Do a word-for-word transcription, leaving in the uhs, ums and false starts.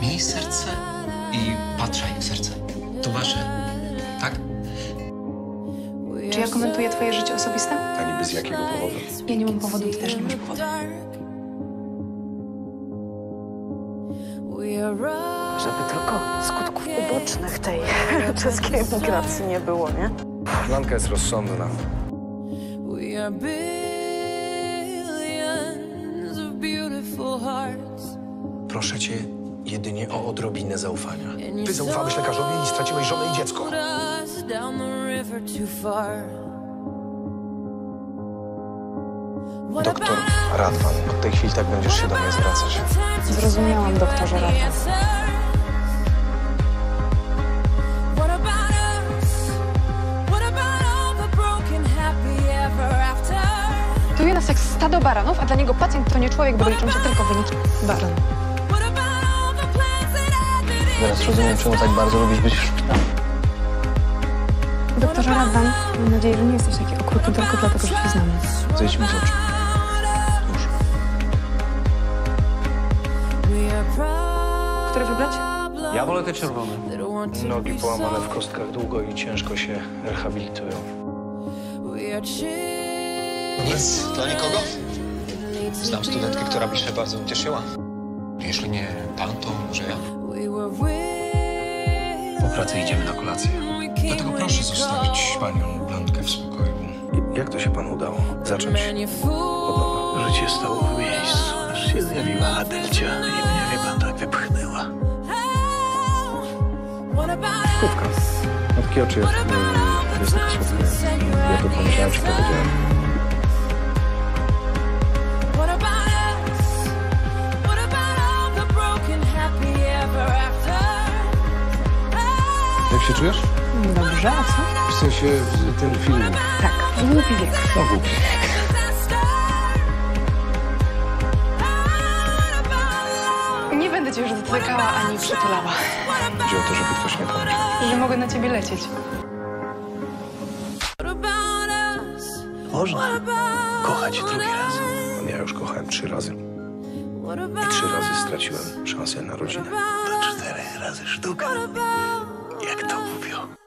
Miej serce i patrzaj w serce. To wasze, tak? Czy ja komentuję twoje życie osobiste? A niby z jakiego powodu? Ja nie mam powodu, ty też nie masz powodu. Żeby tylko skutków ubocznych tej czeskiej emigracji nie było, nie? Blanka jest rozsądna. Proszę cię jedynie o odrobinę zaufania. Ty zaufałeś lekarzowi i straciłeś żonę i dziecko. Doktor Radwan, od tej chwili tak będziesz się do mnie zwracać. Zrozumiałam, doktorze Radwan. Tuje nas jak stado baranów, a dla niego pacjent to nie człowiek, bo liczą się tylko wyniki baran. Teraz rozumiem, czemu tak bardzo lubisz być w szpitalu. Doktorze Radwan, mam nadzieję, że nie jesteś taki okrutny tylko dlatego, że się znamy. Zejdź mi z oczu. Już. Który wybrać? Ja wolę te czerwone. Nogi połamane w kostkach długo i ciężko się rehabilitują. Nic dla nikogo? Znam studentkę, która by się bardzo ucieszyła. Jeśli nie pan, to może ja. Po pracy idziemy na kolację. Dlatego proszę zostawić panią Blankę w spokoju. Jak to się panu udało? Zacząć od nowa. Życie stało w miejscu, aż się zjawiła Adelcia i mnie, wie pan, tak wypchnęła. Krótka. Ma takie oczy jak yy, jest taka słodka. Ja to pomyślałem, czy powiedziałem. Jak się czujesz? Dobrze, a co? W sensie w tym filmie. Tak, głupi wiek. No głupi. Nie będę cię już dotykała ani przytulała. Chodzi o to, żeby ktoś nie pomyślał. Że mogę na ciebie lecieć. Można kochać drugi raz. Ja już kochałem trzy razy. I trzy razy straciłem szansę na rodzinę. To cztery razy sztuka. Jak to mówią.